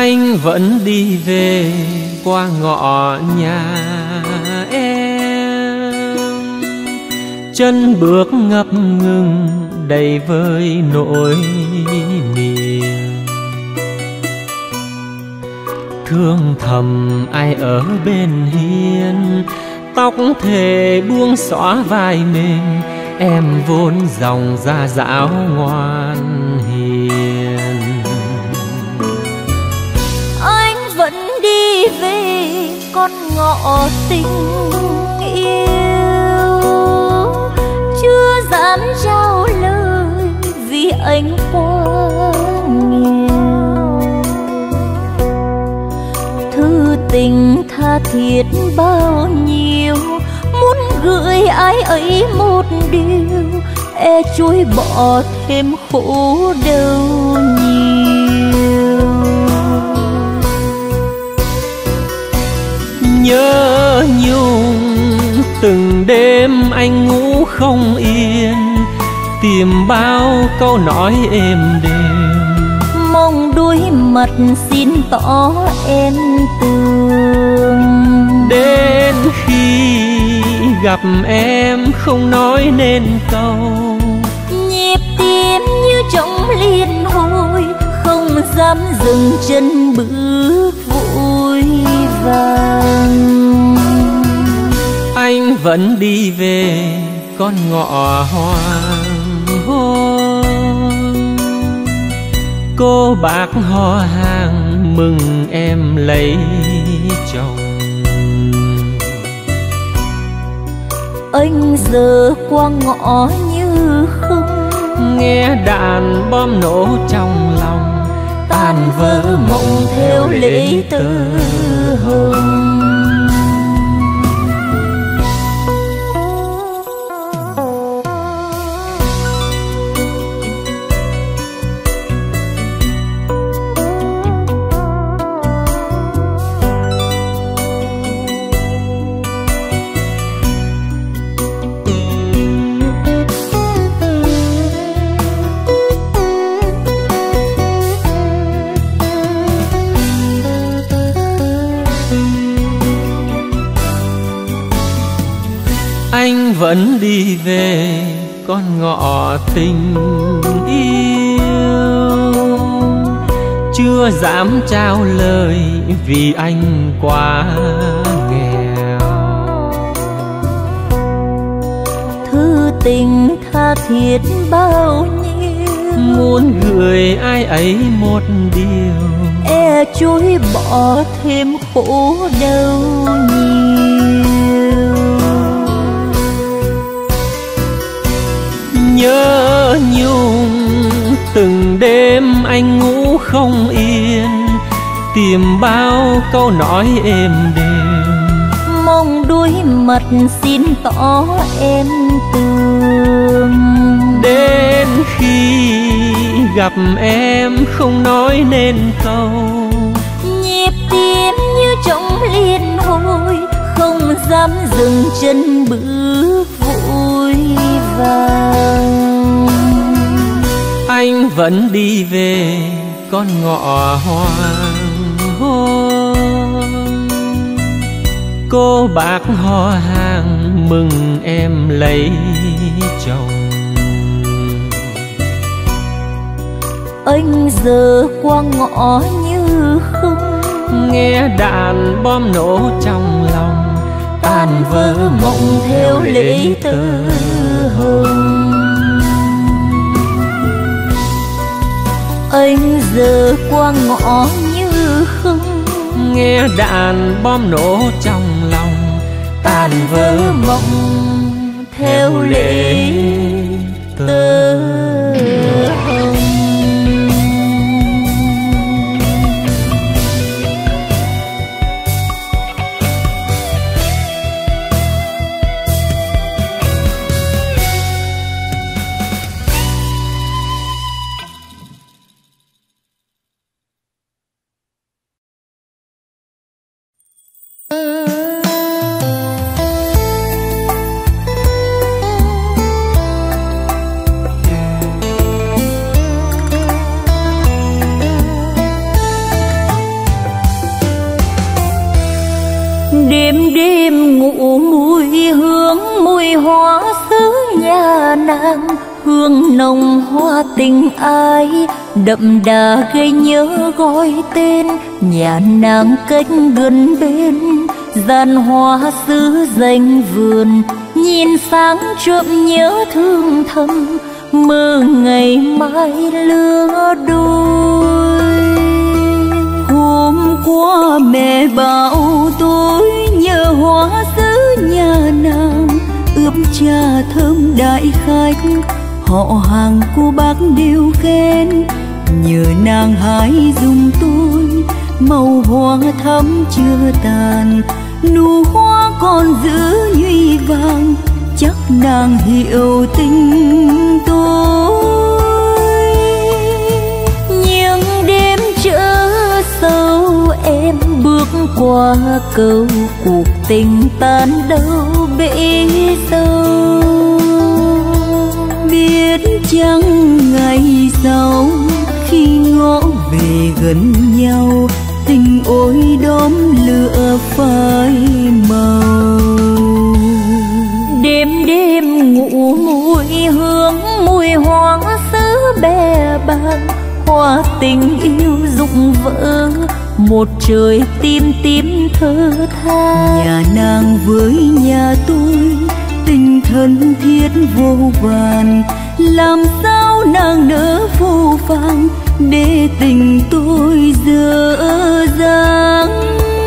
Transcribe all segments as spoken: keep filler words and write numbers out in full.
anh vẫn đi về qua ngõ nhà em, chân bước ngập ngừng đầy vơi nỗi niềm. Thương thầm ai ở bên hiên, tóc thề buông xõa vai mềm, em vốn dòng da dảo ngoan hiền. Anh vẫn đi về con ngõ tình yêu, chưa dám trao lời vì anh quá nghèo. Thư tình tha thiết bao nhiêu, muốn gửi ai ấy một điều, e chối bỏ thêm khổ đau nhiều. Nhớ nhung từng đêm anh ngủ không yên, tìm bao câu nói êm đềm, mong đôi mặt xin tỏ em tường. Đến khi gặp em không nói nên câu, nhịp tim như trống liên hồi, không dám dừng chân bước vội vàng. Anh vẫn đi về con ngõ hoàng hôn, cô bác họ hàng mừng em lấy chồng. Anh giờ qua ngõ như không, nghe đàn bom nổ trong lòng, tan vỡ mộng theo lễ tơ hồng. Anh vẫn đi về con ngõ tình yêu, chưa dám trao lời vì anh quá nghèo. Thư tình tha thiết bao nhiêu, muốn gửi ai ấy một điều, e chối bỏ thêm khổ đau nhiều. Nhớ nhung từng đêm anh ngủ không yên, tìm bao câu nói êm đềm, mong đôi mặt xin tỏ em tường. Đến khi gặp em không nói nên câu, nhịp tim như trống liên hồi, không dám dừng chân bước vội vàng. Anh vẫn đi về con ngõ hoàng hôn, cô bác họ hàng mừng em lấy chồng. Anh giờ qua ngõ như không, nghe đàn bom nổ trong lòng, tan vỡ mộng theo lễ tơ hồng. Anh giờ qua ngõ như không, nghe đàn bom nổ trong lòng, tan vỡ mộng theo lễ tơ hồng. mùi hoa xứ nhà nàng, hương nồng hoa tình ai đậm đà gây nhớ gọi tên. Nhà nàng cách gần bên gian hoa xứ danh vườn, nhìn sáng trộm nhớ thương thầm mơ ngày mai lứa đôi. Hôm qua mẹ bảo tôi nhớ hoa xứ nhà nàng, ướp trà thơm đại khách họ hàng cô bác đều khen. Nhờ nàng hái dùng tôi màu hoa thắm chưa tàn, nụ hoa còn giữ nhụy vàng, chắc nàng hiểu tình tôi. Nhưng đêm chớ sâu em bước qua cầu, cuộc tình tan đâu bể sâu. Biết chăng ngày sau khi ngõ về gần nhau, tình ôi đốm lửa phai màu. Đêm đêm ngủ mùi hương mùi hoa xứ bè bàng, hoa tình yêu rụng vỡ một trời tim tím thơ tha. Nhà nàng với nhà tôi tình thân thiết vô vàn, làm sao nàng nỡ phũ phàng để tình tôi dở dang.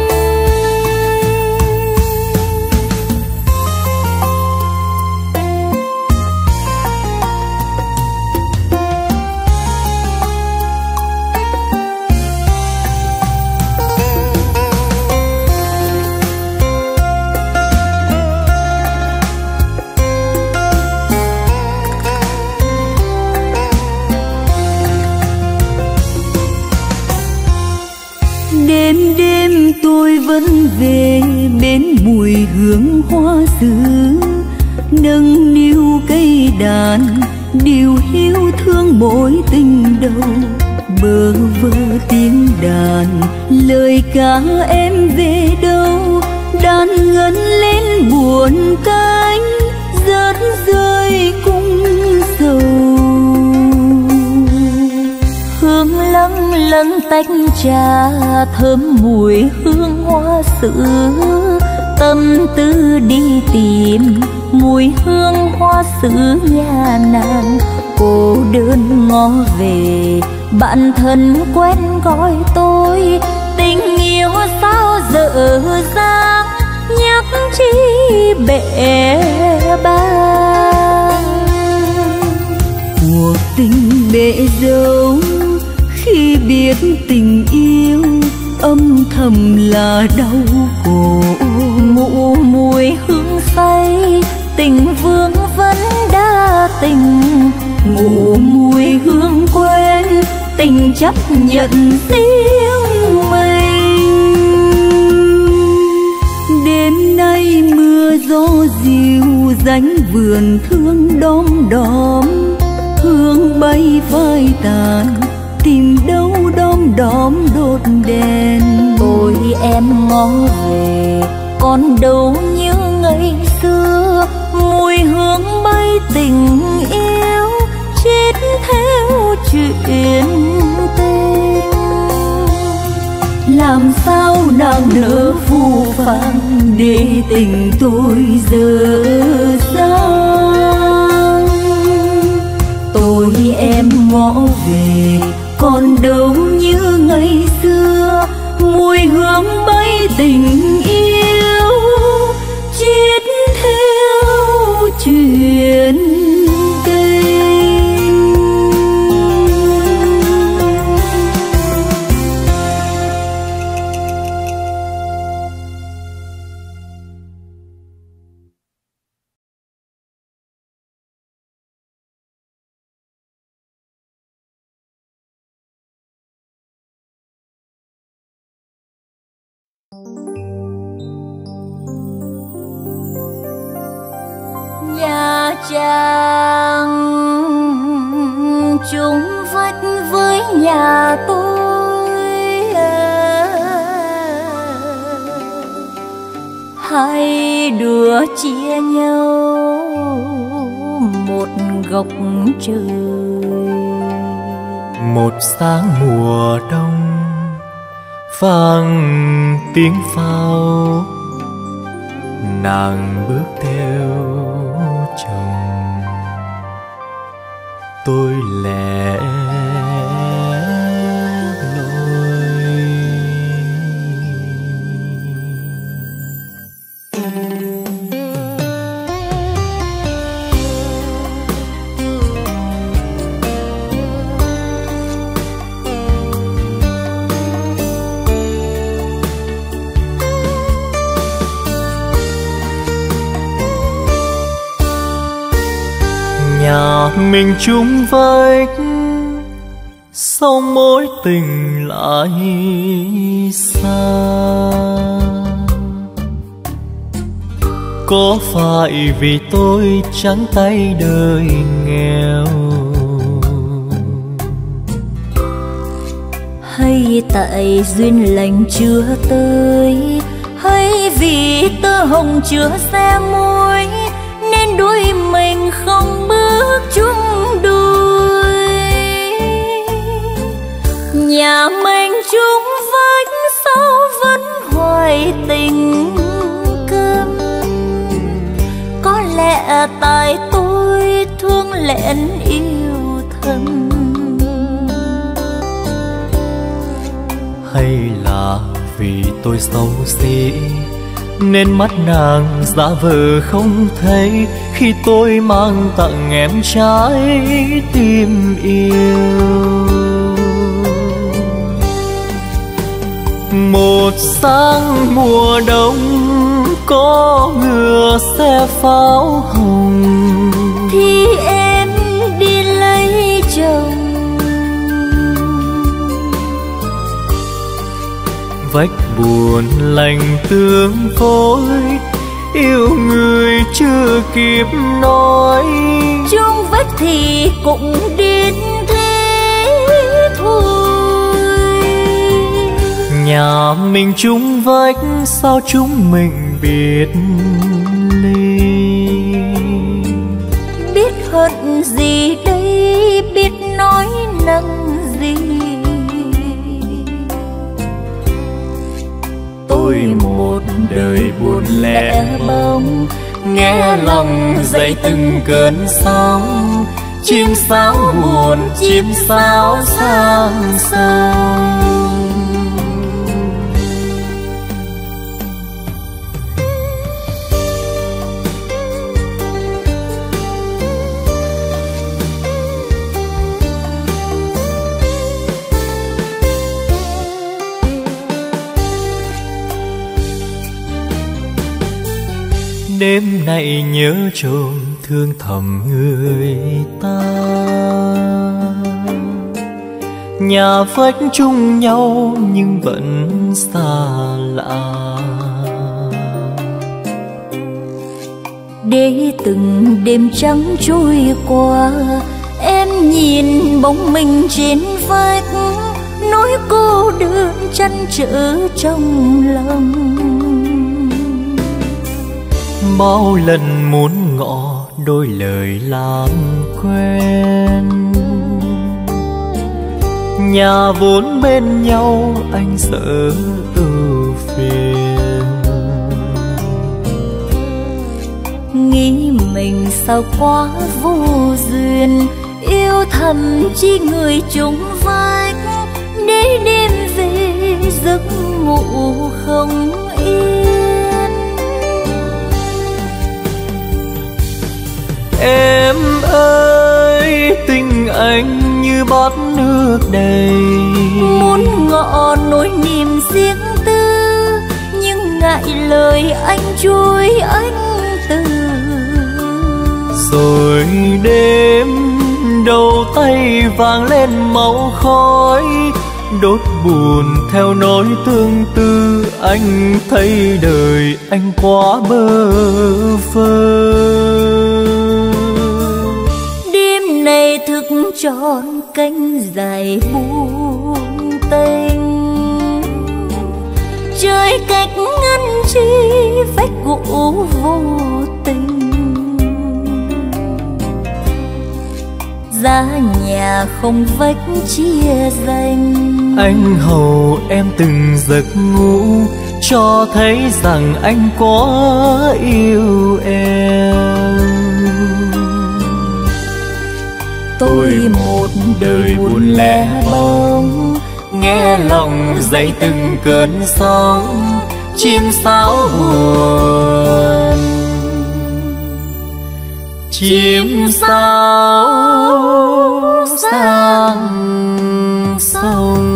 Đêm đêm tôi vẫn về bên mùi hương hoa xứ, nâng niu cây đàn điều hiu thương mỗi tình đầu. Bơ vơ tiếng đàn lời ca em về đâu, đàn ngân lên buồn cánh rớt rơi cung sầu. Hương lâng lâng tách trà thơm mùi hương hoa xứ, tâm tư đi tìm mùi hương hoa xứ nhà nàng. Cô đơn ngó về bạn thân quen gọi tôi, tình yêu sao dở dang nhắc chi bể bàng. Cuộc tình bể dâu khi biết tình yêu âm thầm là đau khổ. Ngủ mùi hương say tình vương vẫn đa tình, ngủ mùi hương quên tình chấp nhận riêng mình. Đêm nay mưa gió dịu dánh vườn thương đom đóm, hương bay phai tàn tìm đâu đom đóm đốt đèn. Ôi em ngó về còn đâu như ngày xưa, mùi hương bay tình yêu chết theo chuyện tình. Làm sao nàng nỡ phũ phàng để tình tôi dở dang. Tôi em ngó về còn đâu như ngày xưa, mùi hương bay tình yêu chết theo chuyện tình. Nhà chàng chung vách với nhà tôi, hai đứa chia nhau một góc trời. Một sáng mùa đông vang tiếng pháo, nàng bước theo chồng, tôi lẻ nhà mình chung vách, sau mối tình lại xa. Có phải vì tôi trắng tay đời nghèo, hay tại duyên lành chưa tới, hay vì tơ hồng chưa xe môi, nên đôi mình không bước chung đôi. Nhà mình chung vách, sao vẫn hoài tình câm. Có lẽ tại tôi thương lẽn yêu thầm, hay là vì tôi xấu xí nên mắt nàng giả vờ không thấy khi tôi mang tặng em trái tim yêu. Một sáng mùa đông có ngựa xe pháo hồng, thì em đi lấy chồng. Vách buồn lành tương phối, yêu người chưa kịp nói, chung vách thì cũng đến thế thôi. Nhà mình chung vách, sao chúng mình biệt ly. Biết hận gì đây, biết nói năng gì. Tôi một đời buồn lẻ bóng, nghe lòng dậy từng cơn sóng. Chim sáo buồn, chim sáo sang sông. Đêm nay nhớ chôn thương thầm người ta, nhà vách chung nhau nhưng vẫn xa lạ. Để từng đêm trắng trôi qua, em nhìn bóng mình trên vách, nỗi cô đơn trăn trở trong lòng. Bao lần muốn ngỏ đôi lời làm quen, nhà vốn bên nhau anh sợ ưu phiền. Nghĩ mình sao quá vô duyên, yêu thầm chi người chung vách, để đêm về giấc ngủ không yên. Em ơi, tình anh như bát nước đầy, muốn ngỏ nỗi niềm riêng tư, nhưng ngại lời anh trôi anh từ. Rồi đêm đầu tay vàng lên màu khói, đốt buồn theo nỗi tương tư. Anh thấy đời anh quá bơ vơ, đêm này thức trọn canh dài buông tênh. Trời cách ngăn chi vách gỗ vô tình, giá nhà không vách chia ranh. Anh hầu em từng giấc ngủ, cho thấy rằng anh có yêu em. Tôi một đời buồn lẻ bóng, nghe lòng dậy từng cơn sóng, chim sáo buồn, chim sáo sang sông.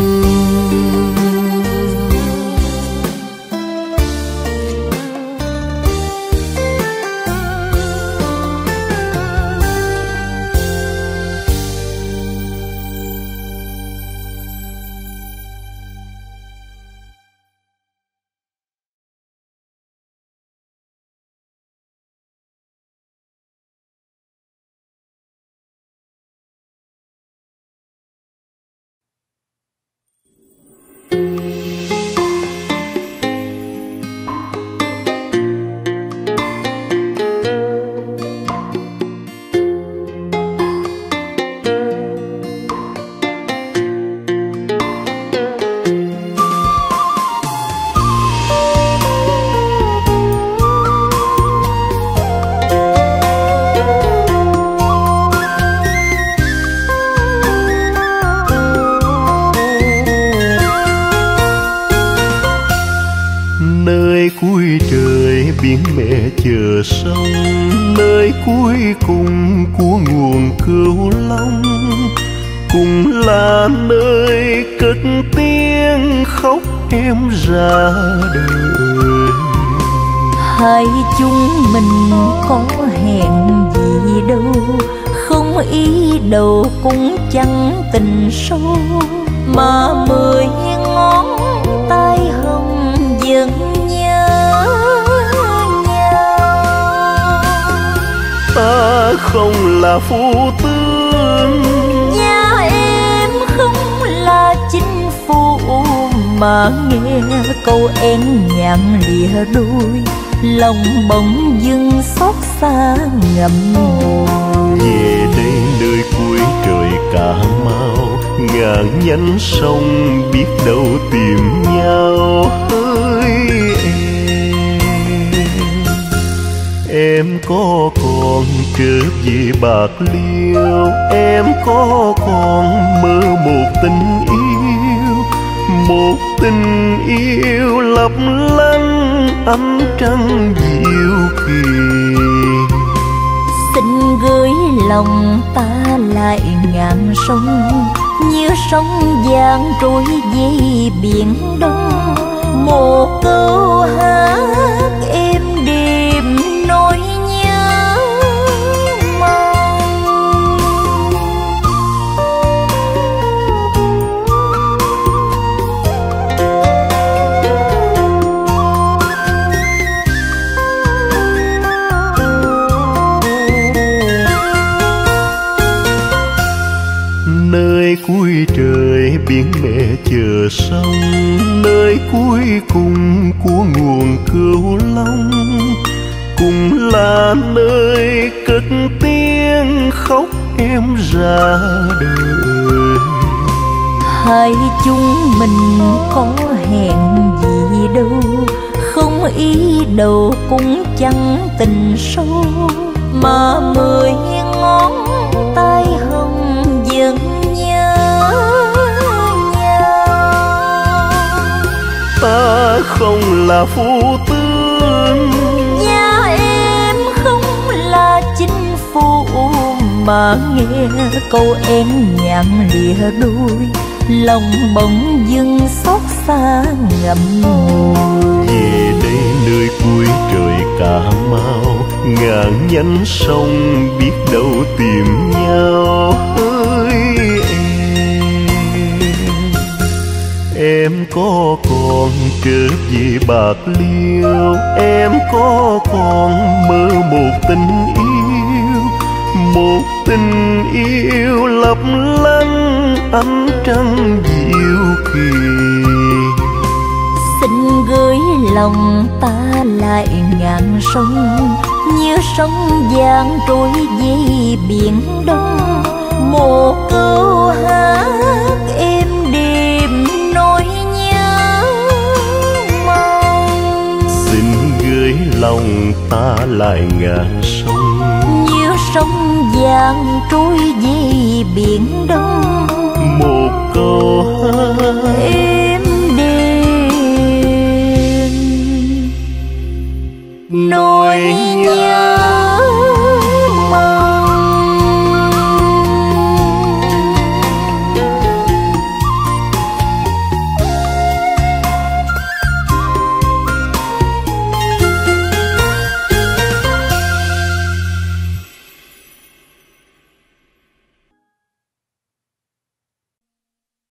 Biển mẹ chờ sông, nơi cuối cùng của nguồn Cửu Long, cũng là nơi cất tiếng khóc em ra đời. Hai chúng mình có hẹn gì đâu, không ý đâu cũng chẳng tình sâu, mà mười ngón tay hồng vẫn ta không là phu tướng, nhà em không là chính phu, mà nghe câu én nhạn lìa đôi, lòng bỗng dưng xót xa ngậm ngùi. Về đây nơi cuối trời Cà Mau, ngàn nhánh sông biết đâu tìm nhau. Hỡi em có còn trở về Bạc Liêu, em có còn mơ một tình yêu, một tình yêu lấp lánh ánh trăng diệu kỳ. Xin gửi lòng ta lại ngàn sông, như sóng vàng trôi về biển Đông, một câu hát êm đềm nỗi nhớ mong. Nơi cuối trời biển mẹ chờ sông, nơi cuối cùng của nguồn Cửu Long, cũng là nơi cất tiếng khóc em ra đời. Hai chúng mình có hẹn gì đâu, không ý đâu cũng chẳng tình sâu, mà mười ngón tay hồng vẫn nhớ nhau. Ta không là phu tướng, nhà em không là chính phu, mà nghe câu én nhạn lìa đôi, lòng bỗng dưng xót xa ngậm ngùi. Về đây nơi cuối trời Cà Mau, ngàn nhánh sông biết đâu tìm nhau. Hỡi em, em có còn trở về Bạc Liêu, em có còn mơ một tình yêu, một tình yêu lấp lánh ánh trăng diệu kỳ. Xin gửi lòng ta lại ngàn sông, như sóng vàng trôi về biển Đông, một câu hát êm đềm nỗi nhớ mong. Xin gửi lòng ta lại ngàn sông, như sông vàng trôi về biển đông. Một câu hát êm đềm nỗi nhớ.